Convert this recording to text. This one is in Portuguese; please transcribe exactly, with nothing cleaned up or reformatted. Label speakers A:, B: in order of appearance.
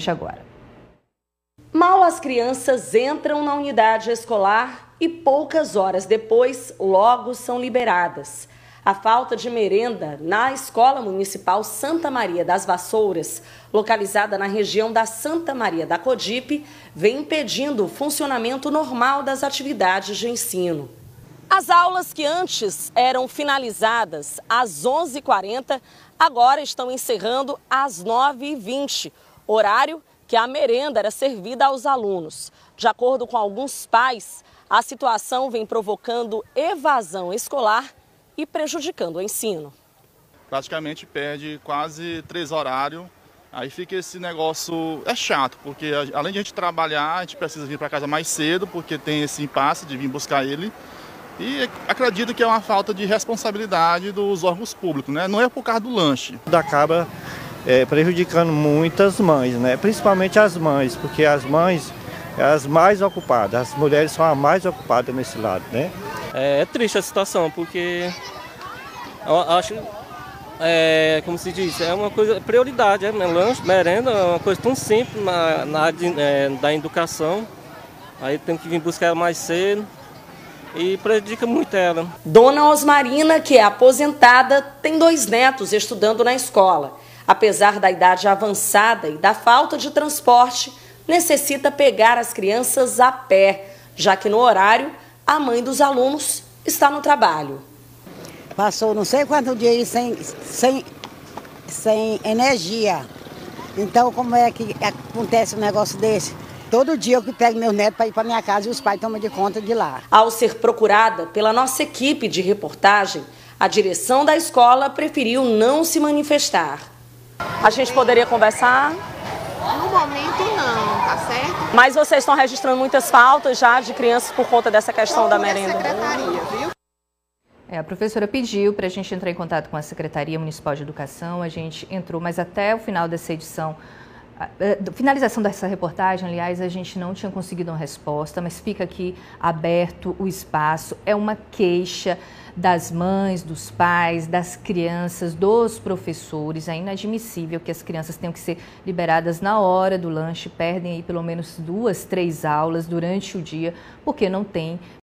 A: gente agora.
B: Mal as crianças entram na unidade escolar e poucas horas depois, logo são liberadas. A falta de merenda na Escola Municipal Santa Maria das Vassouras, localizada na região da Santa Maria da Codipe, vem impedindo o funcionamento normal das atividades de ensino. As aulas que antes eram finalizadas às onze e quarenta, agora estão encerrando às nove e vinte, horário que a merenda era servida aos alunos. De acordo com alguns pais, a situação vem provocando evasão escolar e prejudicando o ensino.
C: Praticamente perde quase três horários, aí fica esse negócio, é chato, porque além de a gente trabalhar, a gente precisa vir para casa mais cedo, porque tem esse impasse de vir buscar ele, e acredito que é uma falta de responsabilidade dos órgãos públicos, né? Não é por causa do lanche.
D: Acaba é, prejudicando muitas mães, né? Principalmente as mães, porque as mães as mais ocupadas, as mulheres são as mais ocupadas nesse lado, né?
E: É, é triste a situação, porque eu acho, é, como se diz, é uma coisa, prioridade, é, né? Lanche, merenda, é uma coisa tão simples na, na área de, é, da educação, aí tem que vir buscar ela mais cedo e prejudica muito ela.
B: Dona Osmarina, que é aposentada, tem dois netos estudando na escola. Apesar da idade avançada e da falta de transporte, necessita pegar as crianças a pé, já que no horário a mãe dos alunos está no trabalho.
F: Passou não sei quantos dias sem, sem, sem energia. Então como é que acontece um negócio desse? Todo dia eu que pego meu neto para ir para minha casa e os pais tomam de conta de lá.
B: Ao ser procurada pela nossa equipe de reportagem, a direção da escola preferiu não se manifestar. A gente poderia conversar?
G: No momento não, tá certo?
B: Mas vocês estão registrando muitas faltas já de crianças por conta dessa questão da merenda?
G: Secretaria, viu?
A: É, a professora pediu para a gente entrar em contato com a Secretaria Municipal de Educação, a gente entrou, mas até o final dessa edição, a, a finalização dessa reportagem, aliás, a gente não tinha conseguido uma resposta, mas fica aqui aberto o espaço, é uma queixa das mães, dos pais, das crianças, dos professores. É inadmissível que as crianças tenham que ser liberadas na hora do lanche, perdem aí pelo menos duas, três aulas durante o dia, porque não tem